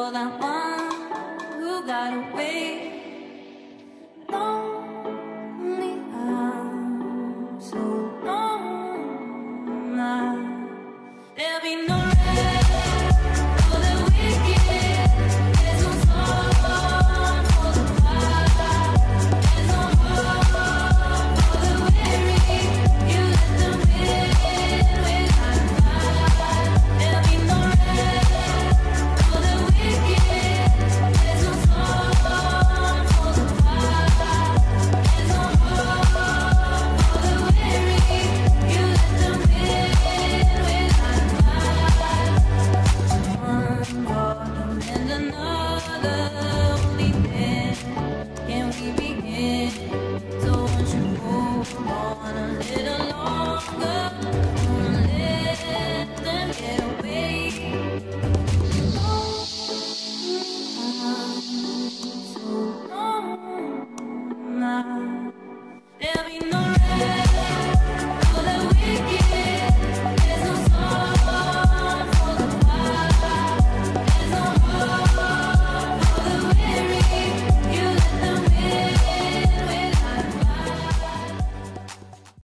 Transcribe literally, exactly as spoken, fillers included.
You're the one who got away. Lonely, I'm so lonely. There'll be no rest for the wicked. There's no song for the wild. There's no hope for the weary. You let them win without a fight. There'll be no rest for the wicked. There's no song for the wild. There's no hope for the weary. You let them win without a fight. One bottom and another, only then can we begin. So won't you hold on a little longer? Don't let them get away. So long, there'll be no